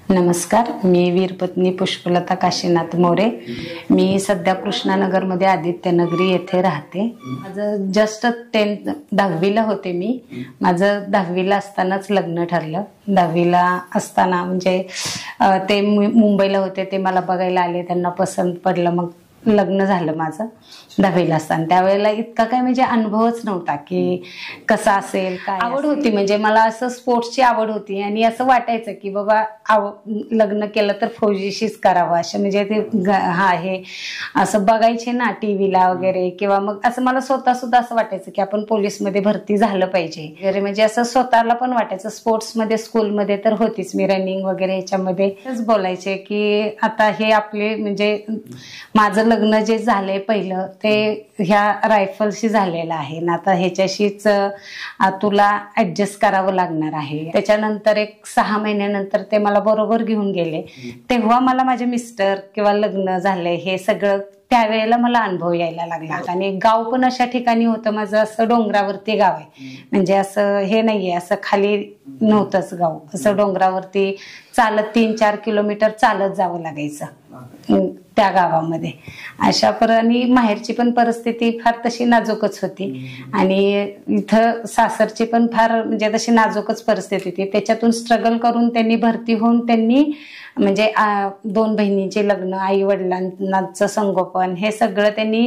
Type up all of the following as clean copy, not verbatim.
नमस्कार, मी वीरपत्नी पुष्पलता काशीनाथ मोरे। मी सध्या कृष्णानगरमध्ये आदित्यनगरी येथे राहते। माझं जस्ट 10वीला होते मी। माझं 10वीला असतानाच लग्न ठरलं। 10वीला असताना म्हणजे ते मुंबईला होते, ते मला बघायला आले, त्यांना पसंत पडलं, मग लग्न झालं माझं 10वीला असताना। त्यावेळेला इतका काय म्हणजे अनुभवच नव्हता की कसं असेल, काय आवड होती, म्हणजे मला असं स्पोर्ट्सची आवड होती आणि असं वाटायचं की बाबा लग्न केलं तर फौजीशीच करावं, असं म्हणजे ते हे असं बघायचे ना टीव्हीला वगैरे, किंवा मग असं मला स्वतः सुद्धा असं वाटायचं की आपण पोलीसमध्ये भरती झालं पाहिजे वगैरे, म्हणजे असं स्वतःला पण वाटायचं। स्पोर्ट्समध्ये स्कूलमध्ये तर होतीच मी, रनिंग वगैरे ह्याच्यामध्ये बोलायचे की आता हे आपले म्हणजे माझं लग्न जे झालंय पहिलं ते ह्या रायफलशी झालेलं आहे ना, आता ह्याच्याशीच तुला ऍडजस्ट करावं लागणार आहे। त्याच्यानंतर एक 6 महिन्यानंतर ते मला बरोबर घेऊन गेले। तेव्हा मला माझे मिस्टर किंवा लग्न झालंय हे सगळं त्यावेळेला मला अनुभव यायला लागला। आणि गाव पण अशा ठिकाणी होतं माझं, असं डोंगरावरती गाव आहे, म्हणजे असं हे नाहीये असं खाली नव्हतंच गाव, असं डोंगरावरती चालत 3-4 किलोमीटर चालत जावं लागायचं त्या गावामध्ये। अशा आणि माहेरची पण परिस्थिती फार तशी नाजूकच होती आणि इथं सासरची पण फार म्हणजे तशी नाजूकच परिस्थिती होती। त्याच्यातून स्ट्रगल करून त्यांनी भरती होऊन त्यांनी म्हणजे 2 बहिणींचे लग्न, आई वडिलांचं संगोपन, हे सगळं त्यांनी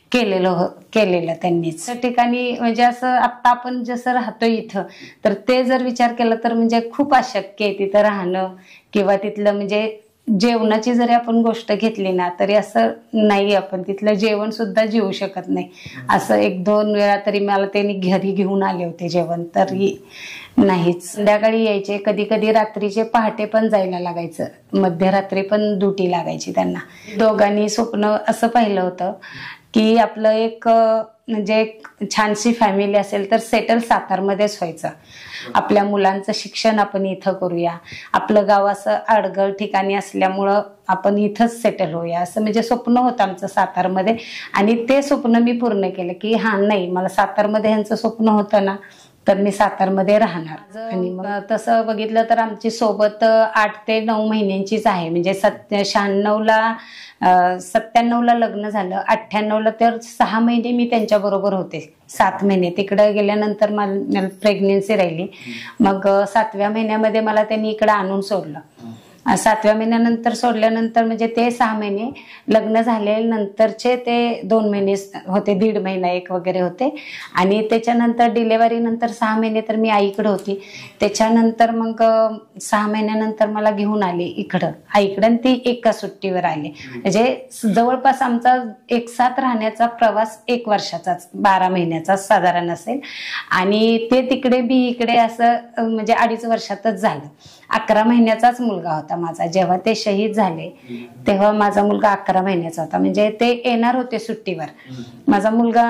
केलेलं त्यांनीच। त्या ठिकाणी म्हणजे असं आता आपण जसं राहतो इथं, तर ते जर विचार केला तर म्हणजे खूप अशक्य आहे तिथं राहणं, किंवा तिथलं म्हणजे जेवणाची जरी आपण गोष्ट घेतली ना तरी असं नाही, आपण तिथलं जेवण सुद्धा जेवू शकत नाही। असं 1-2 वेळा तरी मला त्यांनी घरी घेऊन आले होते जेवण, तरी नाहीच। संध्याकाळी यायचे, कधी कधी रात्रीचे पहाटे पण जायला लागायचं, मध्यरात्री पण ड्युटी लागायची त्यांना। दोघांनी स्वप्न असं पाहिलं होतं की आपलं एक म्हणजे छानशी फॅमिली असेल तर सेटल सातारमध्येच व्हायचं, आपल्या मुलांचं शिक्षण आपण इथं करूया, आपलं गाव असं अडगळ ठिकाणी असल्यामुळं आपण इथंच सेटल होऊया, असं म्हणजे स्वप्न होतं आमचं सातारमध्ये। आणि ते स्वप्न मी पूर्ण केलं की नाही, मला सातारमध्ये ह्यांचं स्वप्न होतं ना, तर मी सातारमध्ये राहणार। आणि मग तसं बघितलं तर आमची सोबत 8 ते 9 महिन्यांचीच आहे, म्हणजे 97ला लग्न झालं, 98ला तर 6 महिने मी त्यांच्या बरोबर होते, 7 महिने तिकडे गेल्यानंतर मला प्रेग्नेन्सी राहिली। मग 7व्या महिन्यामध्ये मला त्यांनी इकडे आणून सोडलं। 7व्या महिन्यानंतर सोडल्यानंतर म्हणजे ते 6 महिने, लग्न झाल्यानंतरचे ते 2 महिने होते, 1.5 महिना एक वगैरे होते। आणि त्याच्यानंतर डिलेव्हरी नंतर 6 महिने तर मी आईकडे होती। त्याच्यानंतर मग 6 महिन्यानंतर मला घेऊन आले इकडं आईकडं, आणि ती एका सुट्टीवर आले। म्हणजे जवळपास आमचा एकसाथ राहण्याचा प्रवास 1 वर्षाचाच, 12 महिन्याचाच साधारण असेल। आणि ते तिकडे बी इकडे असं म्हणजे 2.5 वर्षातच झालं। 11 महिन्याचाच मुलगा होता माझा जेव्हा ते शहीद झाले, तेव्हा माझा मुलगा 11 महिन्याचा होता। म्हणजे ते येणार होते सुट्टीवर, माझा मुलगा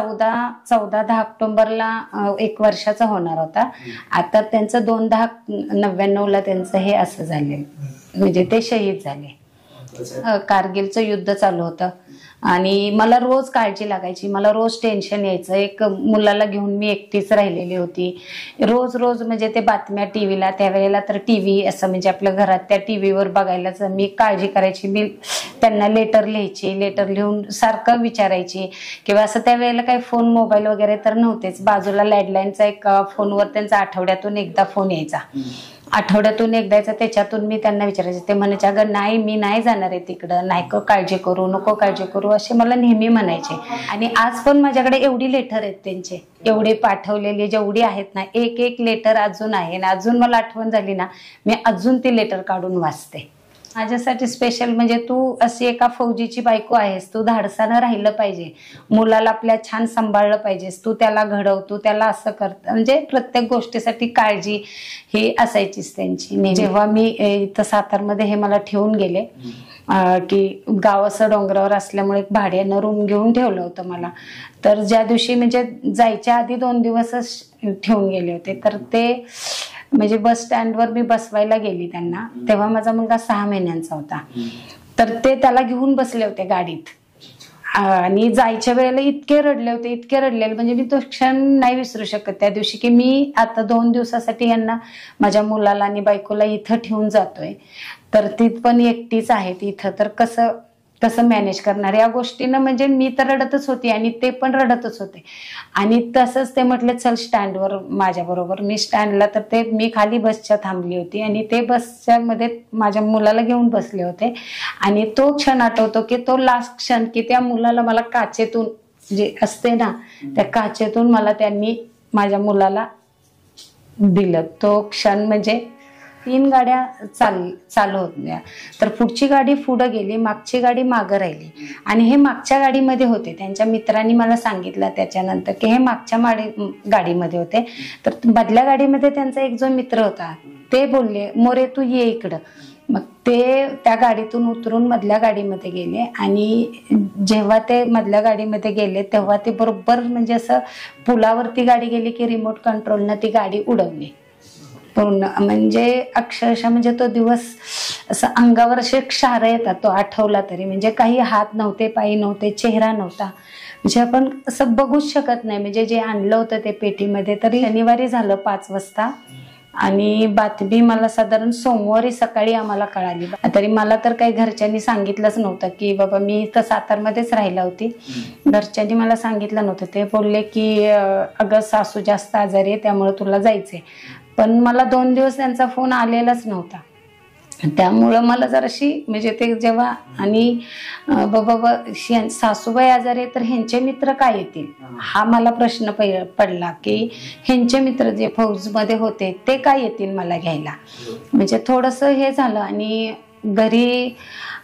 10 ऑक्टोबरला 1 वर्षाचा होणार होता। आता त्यांचं 2/10/99ला त्यांचं हे असं झाले, म्हणजे ते शहीद झाले। कारगिलचं युद्ध चालू होतं आणि मला रोज काळजी लागायची, मला रोज टेन्शन यायचं। एक मुलाला घेऊन मी एकटीच राहिलेली होती, रोज म्हणजे ते बातम्या टीव्हीला, त्यावेळेला तर टीव्ही असं म्हणजे आपल्या घरात त्या टीव्हीवर बघायलाच मी काळजी करायची। मी त्यांना लेटर लिहायची, लेटर लिहून सारखं विचारायची, किंवा असं त्यावेळेला काही फोन मोबाईल वगैरे तर नव्हतेच, बाजूला लँडलाईनचा एक फोनवर त्यांचा आठवड्यातून एकदा फोन यायचा, आठवड्यातून एकदाचा, त्याच्यातून मी त्यांना विचारायचे। ते म्हणायचे, अगं नाही, मी नाही जाणार आहे तिकडं, नाही काळजी करू, नको काळजी करू, असे मला नेहमी म्हणायचे। आणि आज पण माझ्याकडे एवढी लेटर आहेत त्यांचे, एवढे पाठवलेले जेवढी आहेत ना, एक लेटर अजून आहे ना, अजून मला आठवण झाली ना, मी अजून ती लेटर काढून वाचते। माझ्यासाठी स्पेशल म्हणजे तू अशी एका फौजीची बायको आहेस, तू धाडसानं राहिलं पाहिजे, मुलाला आपल्या छान सांभाळलं पाहिजेस, तू त्याला घडव, तू त्याला असं करत, म्हणजे प्रत्येक गोष्टीसाठी काळजी ही असायचीच त्यांची। जेव्हा मी इथं सातारमध्ये हे मला ठेवून गेले की गाव असं डोंगरावर असल्यामुळे भाड्यानं रूम घेऊन ठेवलं होतं मला, तर ज्या दिवशी म्हणजे जायच्या आधी 2 दिवसच ठेवून गेले होते, तर ते म्हणजे बस स्टँडवर मी बसवायला गेली त्यांना, तेव्हा माझा मुलगा 6 महिन्यांचा होता। तर ते त्याला घेऊन बसले होते गाडीत आणि जायच्या वेळेला इतके रडले होते, इतके रडलेले म्हणजे मी तो क्षण नाही विसरू शकत त्या दिवशी, की मी आता 2 दिवसासाठी यांना, माझ्या मुलाला आणि बायकोला इथं ठेवून जातोय, तर ती पण एकटीच आहे इथं, तर कसं कसं मॅनेज करणार या गोष्टीनं. म्हणजे मी तर रडतच होती आणि ते पण रडतच होते. आणि तसंच ते म्हटले चल स्टँडवर माझ्या बरोबर. मी स्टँडला, तर ते मी खाली बसच्या थांबली होती आणि ते बसच्या मध्ये माझ्या मुलाला घेऊन बसले होते. आणि तो क्षण आठवतो की तो लास्ट क्षण, की त्या मुलाला मला काचेतून जे असते ना, त्या काचेतून मला त्यांनी माझ्या मुलाला दिलं. तो क्षण म्हणजे 3 गाड्या चालू होत्या, तर पुढची गाडी पुढे गेली, मागची गाडी मागं राहिली. आणि हे मागच्या गाडीमध्ये होते. त्यांच्या मित्रांनी मला सांगितलं त्याच्यानंतर की हे मागच्या गाडीमध्ये होते. तर मधल्या गाडीमध्ये त्यांचा एक जो मित्र होता ते बोलले मोरे तू ये इकडं. मग ते त्या गाडीतून उतरून मधल्या गाडीमध्ये गेले. आणि जेव्हा ते मधल्या गाडीमध्ये गेले तेव्हा ते बरोबर म्हणजे असं पुलावरती गाडी गेली की रिमोट कंट्रोलनं ती गाडी उडवली पूर्ण. म्हणजे अक्षरशः म्हणजे तो दिवस असं अंगावर असे क्षार येतात तो आठवला तरी. म्हणजे काही हात नव्हते, पाय नव्हते, चेहरा नव्हता, म्हणजे आपण असं बघूच शकत नाही. म्हणजे जे आणलं होतं ते पेटीमध्ये, तरी शनिवारी झालं 5 वाजता. आणि बातमी मला साधारण सोमवारी सकाळी आम्हाला कळाली. तरी मला तर काही घरच्यांनी सांगितलंच नव्हतं की बाबा, मी तर सातारमध्येच राहिला होती. घरच्यांनी मला सांगितलं नव्हतं. ते बोलले की अगं सासू जास्त आजारी आहे त्यामुळे तुला जायचंय. पण मला 2 दिवस त्यांचा फोन आलेलाच नव्हता. त्यामुळं मला जराशी म्हणजे ते जेव्हा, आणि बाबा सासूबाई आजारी आहे तर ह्यांचे मित्र काय येतील हा मला प्रश्न पडला, की ह्यांचे मित्र जे फौजमध्ये होते ते काय येतील मला घ्यायला. म्हणजे थोडंसं हे झालं. आणि घरी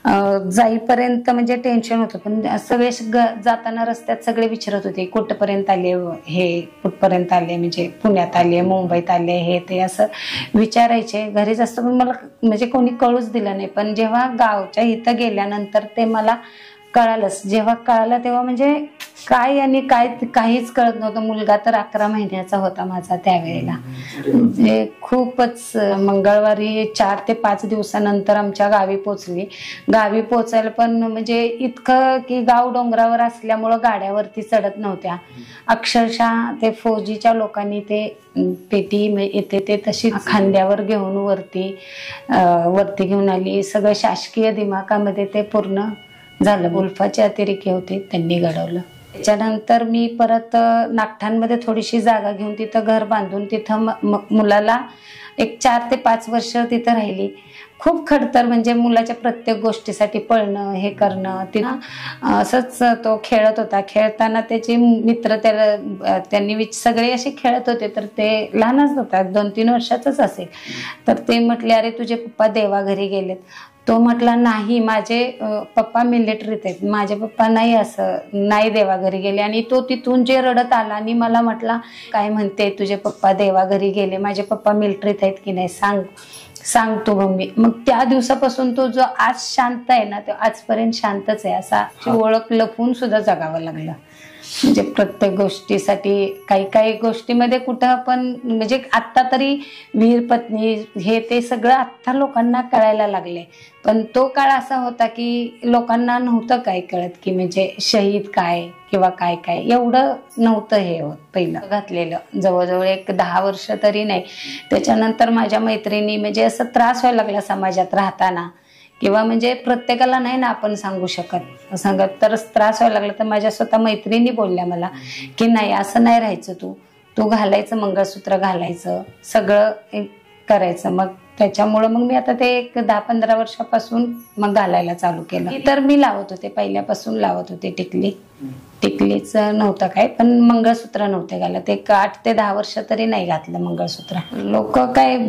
जाईपर्यंत म्हणजे टेन्शन होतं. पण सगळे जाताना रस्त्यात सगळे विचारत होते कुठपर्यंत आले, हे कुठपर्यंत आले, म्हणजे पुण्यात आले, मुंबईत आले, हे ते असं विचारायचे. घरीच असतं पण मला म्हणजे कोणी कळूच दिलं नाही. पण जेव्हा गावच्या इथं गेल्यानंतर ते मला कळालंच. जेव्हा कळालं तेव्हा म्हणजे काय आणि काय काहीच कळत नव्हतं. मुलगा तर 11 महिन्याचा होता माझा त्यावेळेला. म्हणजे खूपच. मंगळवारी 4 ते 5 दिवसानंतर आमच्या गावी पोचली. गावी पोचायला पण म्हणजे इतकं की गाव डोंगरावर असल्यामुळं गाड्यावरती चढत नव्हत्या. अक्षरशः ते फौजीच्या लोकांनी ते पेटी येते ते तशी खांद्यावर घेऊन वरती घेऊन आली. सगळं शासकीय दिमाखामध्ये ते पूर्ण झालं. उल्फाचे अतिरेकी होते त्यांनी घडवलं. त्याच्यानंतर मी परत नागठाणमध्ये थोडीशी जागा घेऊन तिथं घर बांधून तिथं मुलाला एक 4 ते 5 वर्ष तिथं राहिली. खूप खडतर म्हणजे मुलाच्या प्रत्येक गोष्टीसाठी पळणं, हे करणं. तिथं असंच तो खेळत होता. खेळताना त्याचे मित्र त्यांनी सगळे असे खेळत होते. तर ते लहानच होता, 2-3 वर्षाचाच असेल. तर ते म्हटले अरे तुझे पप्पा देवाघरी गेलेत. तो म्हटला नाही, माझे पप्पा मिलिटरीत आहेत, माझे पप्पा नाही, असं नाही देवाघरी गेले. आणि तो तिथून जे रडत आला आणि मला म्हटला काय म्हणते तुझे पप्पा देवाघरी गेले, माझे पप्पा मिलिटरीत आहेत की नाही सांग तू मम्मी. मग त्या दिवसापासून तो जो आज शांत आहे ना, तो आजपर्यंत शांतच आहे. असा ओळख लपवून सुद्धा जगावं लागलं. म्हणजे प्रत्येक गोष्टीसाठी काही गोष्टीमध्ये कुठं पण म्हणजे आत्ता तरी वीर पत्नी हे ते सगळं आत्ता लोकांना कळायला लागले. पण तो काळ असा होता की लोकांना नव्हतं काय कळत की म्हणजे शहीद काय किंवा काय एवढं नव्हतं हे होत. पहिलं घातलेलं जवळजवळ एक 10 वर्ष तरी नाही. त्याच्यानंतर माझ्या मैत्रिणी म्हणजे असं त्रास व्हायला लागला समाजात राहताना, किंवा म्हणजे प्रत्येकाला नाही ना आपण सांगू सांगत, तर त्रास व्हायला लागला. तर माझ्या स्वतः मैत्रिणी बोलल्या मला की नाही असं नाही राहायचं, तू घालायचं, मंगळसूत्र घालायचं, सगळं करायचं. मग त्याच्यामुळं मग मी आता ते एक 10-15 वर्षापासून मग घालायला चालू केलं. तर मी लावत होते, पहिल्यापासून लावत होते टिकलीच नव्हतं काय, पण मंगळसूत्र नव्हते घालत. एक 8 ते 10 वर्ष तरी नाही घातलं मंगळसूत्र. लोक काय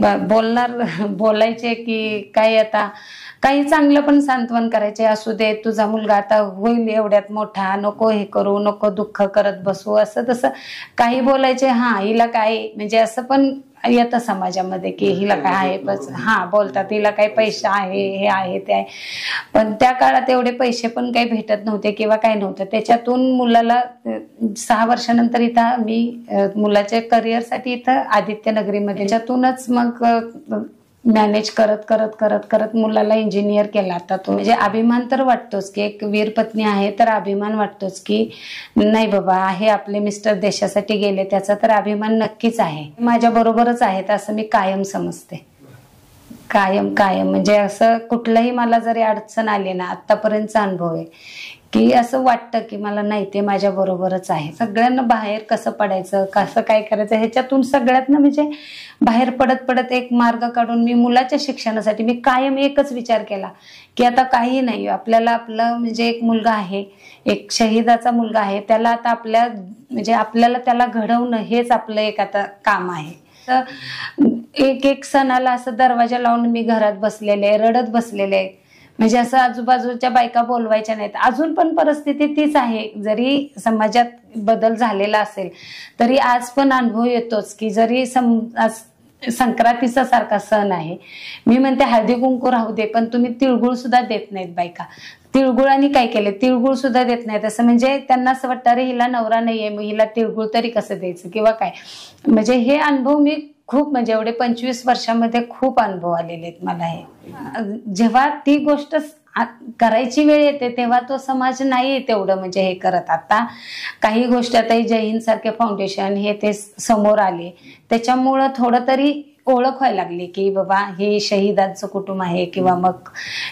बोलायचे की काय, आता काही चांगलं पण सांत्वन करायचे, असू दे तुझा मुलगा आता होईल एवढ्यात मोठा, नको हे करू, नको दुःख करत बसू, असं तसं काही बोलायचे. हिला काय म्हणजे असं पण येतं समाजामध्ये की हिला काय आहे, बस बोलतात हिला काही पैसा आहे, हे आहे ते आहे. पण त्या काळात एवढे पैसे पण काही भेटत नव्हते किंवा काय नव्हतं. त्याच्यातून मुलाला 6 वर्षानंतर इथं मी मुलाच्या करिअरसाठी इथं आदित्यनगरीमध्ये, त्याच्यातूनच मग मॅनेज करत करत करत करत मुलाला इंजिनियर केला. आता तो म्हणजे अभिमान तर वाटतोच की एक वीर पत्नी आहे, तर अभिमान वाटतोच की नाही बाबा आहे आपले मिस्टर देशासाठी गेले, त्याचा तर अभिमान नक्कीच आहे. माझ्या बरोबरच आहेत असं मी कायम समजते. कायम कायम म्हणजे असं कुठलंही मला जरी अडचण आली ना, आतापर्यंतचा अनुभव आहे की असं वाटतं की मला नाही ते माझ्या बरोबरच आहे. सगळ्यांना बाहेर कसं पडायचं, कसं काय करायचं ह्याच्यातून सगळ्यातनं म्हणजे बाहेर पडत पडत एक मार्ग काढून मी मुलाच्या शिक्षणासाठी मी कायम एकच विचार केला की आता काही नाही, आपल्याला आपलं म्हणजे एक मुलगा आहे, एक शहीदाचा मुलगा आहे, त्याला आता आपल्याला त्याला घडवणं हेच आपलं एक आता काम आहे. एक एक सणाला असं दरवाजा लावून मी घरात बसलेले, रडत बसलेले, म्हणजे असं आजूबाजूच्या बायका बोलवायच्या नाहीत. अजून पण परिस्थिती तीच आहे. जरी समाजात बदल झालेला असेल तरी आज पण अनुभव येतोच की जरी संक्रांतीचा सारखा सण आहे, मी म्हणते हळदी कुंकू राहू दे, पण तुम्ही तिळगुळ सुद्धा देत नाहीत बायका. तिळगुळाने काय केले, तिळगुळ सुद्धा देत नाहीत. असं म्हणजे त्यांना असं वाटतं अरे हिला नवरा नाहीये, मग हिला तिळगुळ तरी कसं द्यायचं किंवा काय. म्हणजे हे अनुभव मी खूप म्हणजे एवढे 25 वर्षामध्ये खूप अनुभव आलेले आहेत मला. हे जेव्हा ती गोष्ट करायची वेळ येते तेव्हा तो समाज नाही तेवढं म्हणजे हे करत. आता काही गोष्टी आता जय हिंद सारखे फाउंडेशन हे ते समोर आले, त्याच्यामुळं थोडं तरी ओळख व्हायला लागली की बाबा हे शहीदांचं कुटुंब आहे किंवा मग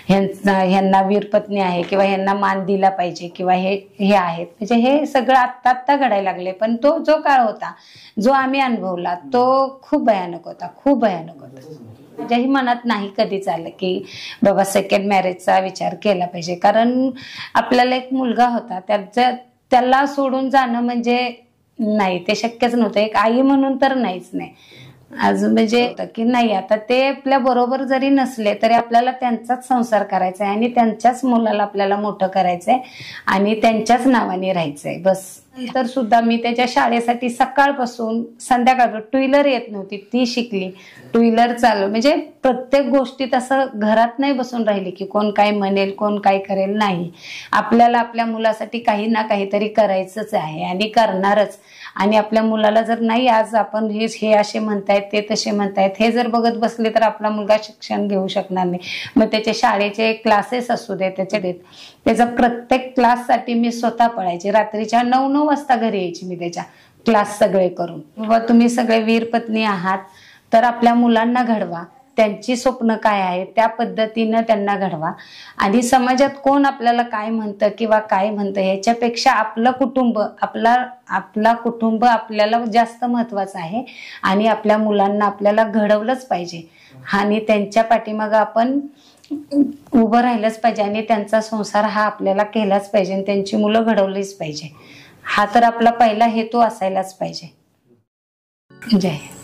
ह्यांना वीरपत्नी आहे किंवा ह्यांना मान दिला पाहिजे किंवा हे आहेत. म्हणजे हे सगळं आत्ता आत्ता घडायला लागले. पण तो जो काळ होता जो आम्ही अनुभवला तो खूप भयानक होता, खूप भयानक होता. माझ्याही मनात नाही कधीच आलं की बाबा सेकंड मॅरेजचा विचार केला पाहिजे, कारण आपल्याला एक मुलगा होता, त्याला सोडून जाणं म्हणजे नाही, ते शक्यच नव्हतं. एक आई म्हणून तर नाहीच नाही. अजून म्हणजे की नाही आता ते आपल्या बरोबर जरी नसले तरी आपल्याला त्यांचाच संसार करायचा आहे आणि त्यांच्याच मुलाला आपल्याला मोठं करायचंय आणि त्यांच्याच नावाने राहायचंय बस. तर सुद्धा मी त्याच्या शाळेसाठी सकाळपासून संध्याकाळ टू व्हीलर येत नव्हती, ती शिकली, टू व्हीलर चालव. म्हणजे प्रत्येक गोष्टीत असं घरात नाही बसून राहिली की कोण काय म्हणेल कोण काय करेल, नाही. आपल्याला आपल्या मुलासाठी काही ना काहीतरी करायचंच आहे आणि करणारच. आणि आपल्या मुलाला जर नाही आज आपण हे असे म्हणतायत ते तसे म्हणतायत हे जर बघत बसले तर आपला मुलगा शिक्षण घेऊ शकणार नाही. मग त्याचे शाळेचे क्लासेस असू दे, त्याचा प्रत्येक क्लाससाठी मी स्वतः पळायचे. रात्रीच्या 9-9 वाजता घरी यायची मी त्याच्या क्लास सगळे करून. बाबा तुम्ही सगळे वीरपत्नी आहात तर आपल्या मुलांना घडवा, त्यांची स्वप्न काय आहे त्या पद्धतीनं त्यांना घडवा. आणि समाजात कोण आपल्याला काय म्हणतं किंवा काय म्हणतं ह्याच्यापेक्षा आपलं कुटुंब आपला कुटुंब आपल्याला जास्त महत्वाचं आहे आणि आपल्या मुलांना आपल्याला घडवलंच पाहिजे आणि त्यांच्या पाठीमागं आपण उभं राहिलंच पाहिजे आणि त्यांचा संसार हा आपल्याला केलाच पाहिजे आणि त्यांची मुलं घडवलीच पाहिजे. हा तर आपला पहिला हेतू असायलाच पाहिजे. जय